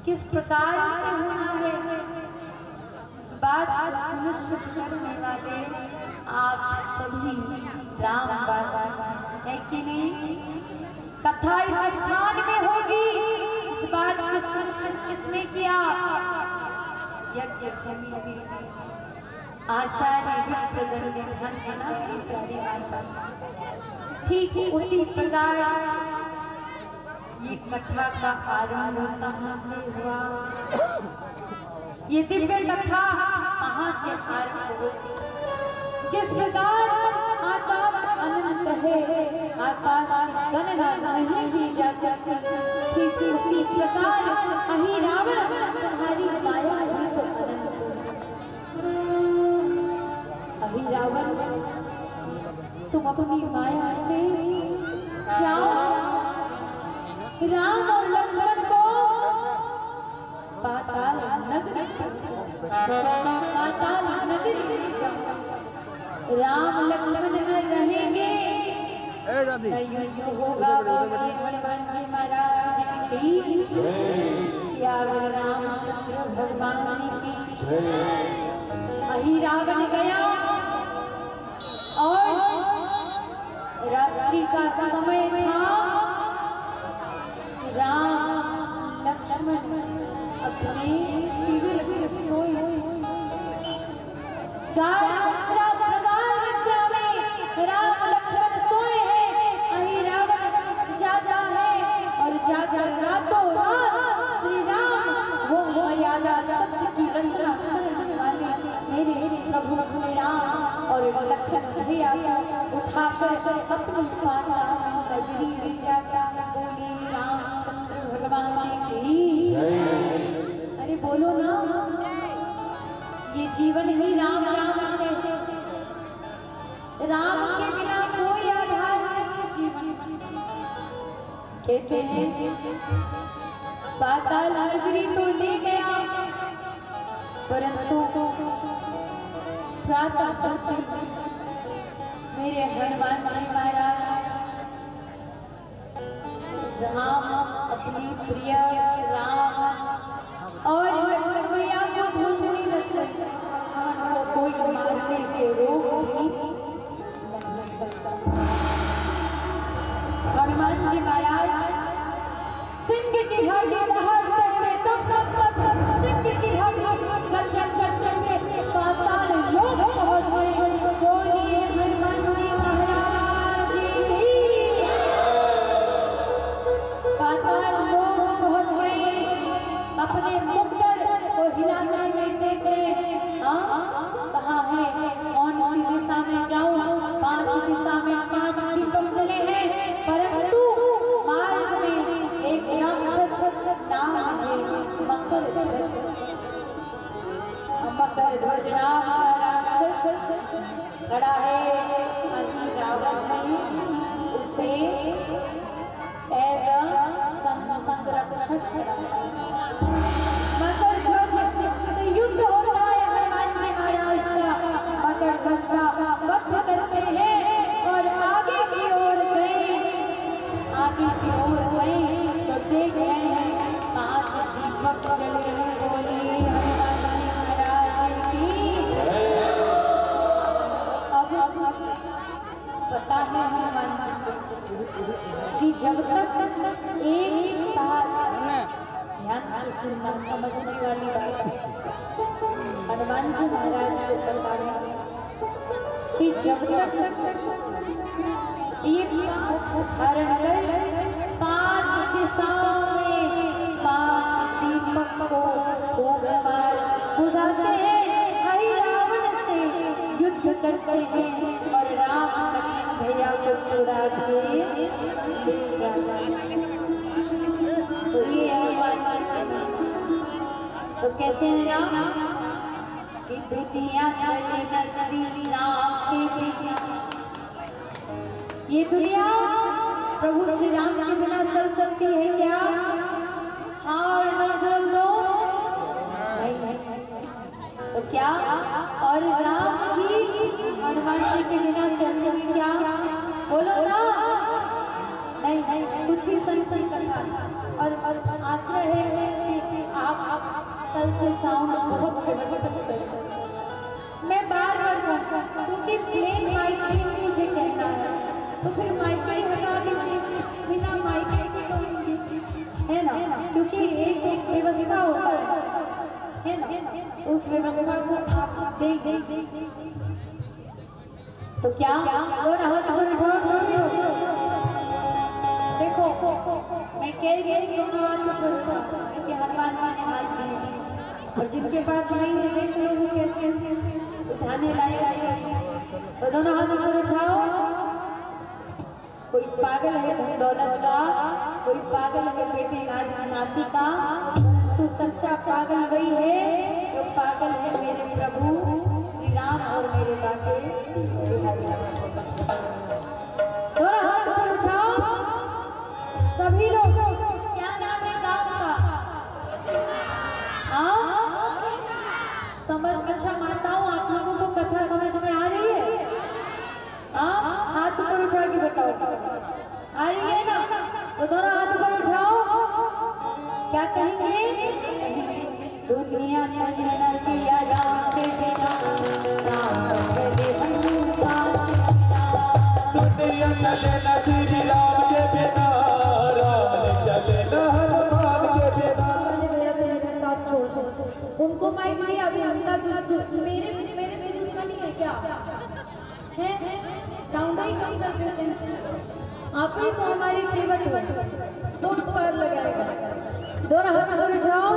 किस प्रकार से होना है, इस बात को सुनिश्चित करने वाले आप सभी रामवासी है कि नहीं। कथा इस स्थान में होगी, इस बात को सुनिश्चित किसने किया? यज्ञ समिति आचार्य विप्रगण ध्यान देना प्यारे माता। ठीक उसी प्रकार ये कथा का आरंभ कहाँ से हुआ, ये दिव्य कथा कहाँ से आरंभ हुई? जिस प्रकार आकाश अनंत है, आकाश की गणना नहीं की जा सकती, ठीक उसी प्रकार अहि रावण तुम्हारी माया भी तो अनंत है। अहि रावण तुम अपनी माया से जाओ, राम और लक्ष्मण को पाताल नगरी, पाताल नगरी राम लक्ष्मण न रहेंगे, युद्ध होगा। हनुमान जी महाराज की सियावर रामचंद्र भगवान की। अहि रावण गया और रात्रि का समय था। राम लक्ष्मण अपने शिविर में सोए, राम लक्ष्मण सोए हैं। अहि रावण जाता है और जाकर रातों रात श्री राम वो मर्यादा सत्य की रचना करने वाले मेरे प्रभु श्री राम और लक्ष्मण भैया को उठाकर अपनी माता नगरी ले जाता। बोले रामचंद्र भगवान की। अरे बोलो ना, ये जीवन ही राम राम है। राम के बिना कोई आधार नहीं जीवन। कहते हैं पाताल नगरी तो ले गया, परंतु प्रातः होते मेरे हनुमान जी महाराज राम अपनी प्रिय राम और लक्ष्मण भैया को ढूंढने लगे। को कोई मारने से रोक भी नहीं सकता। हनुमान जी महाराज सिंह की हड्डी दहाड़ते हुए तब सिंह की हड्डी गर्जन करते हुए पाताल लोक पहुंच गए। बोलिए हनुमान जी महाराज की। पाताल लोक पहुंच गए, अपने मुक्तर को हिलाते हुए देखे। कहाँ है, कौन सी दिशा में जाऊं? 5 दिशा में 5 दीपक जले हैं, परंतु मार्ग में एक राक्षस नाम है मकर ध्वज। मकर ध्वज नाम का राक्षस खड़ा है। अहि रावण ने उसे एज संग रक्षक मकर ध्वज से युद्ध होता है। हनुमान जी महाराज का मकर ध्वज का वध करते हैं और आगे की ओर गए। आगे की ओर गए तो देख रहे हैं 5 दीपक जल रहे। बोली हनुमान जी महाराज की। अब पता है हनुमान जी कि जब तक एक साथ ध्यान से सुनना, समझने वाली बात है। हनुमान जी महाराज को पता है कि जब तक ये हरण 5 दिशाओं में 5 दीपक को बुझाते हैं, अहि रावण से युद्ध करते हैं और राम लक्ष्मण भैया को चुरा के ले जाते हैं। तो ये तो कहते हैं ना कि दुनिया चले न श्री राम के बिना। ये दुनिया प्रभु श्री राम के बिना चल सकती है क्या? और मतलब लो नहीं। तो क्या और राम जी हनुमान जी के बिना चल सकती क्या? बोलो ना। नहीं, कुछ ही संत कथा और आग्रह है कि कल से साउंड बहुत व्यवस्थित है। मैं बार बार कहूँ क्योंकि प्लेन माइक ही मुझे कहना है, तो फिर माइक ही हटा दीजिए, बिना माइक के कहूँगी, है ना? क्योंकि एक व्यवस्था होता है ना? उस व्यवस्था को आप दे तो क्या हो रहा है? देखो मैं कह रही हूँ दोनों हाथ क्योंकि हनुमान जी ने हाथ दिए, और जिनके पास नहीं है देख लो वो कैसे उठाने लायक। तो दोनों हाथ ऊपर उठाओ। कोई पागल है धन दौलत का, कोई पागल है बेटे नाती का, तो सच्चा पागल वही है जो पागल है मेरे प्रभु श्री राम और मेरे बाके बिहारी। दोनों हाथ ऊपर उठाओ सभी लोग। क्या नाम है गाँव का? समझ अच्छा मानता हूँ आप लोगों को कथा समझ में आ रही है? हाथ ऊपर उठा के बताओ आ रही है ना? तो दोनों हाथ ऊपर उठाओ। क्या कहेंगे? दुनिया चलना सिया राम के बिना, राम चले हनुमान के बिना। दुनिया चलना श्री राम के बिना, राम चले हनुमान के बिना। मेरे साथ छोड़ उनको माइक दिया, अभी उनका मेरे से दुश्मनी है क्या? है साउंड ही कम कर देते हैं। आप ही तो हमारी फेवरेट हो, दोनों पर लगाएगा। दोनों हाथ ऊपर उठाओ।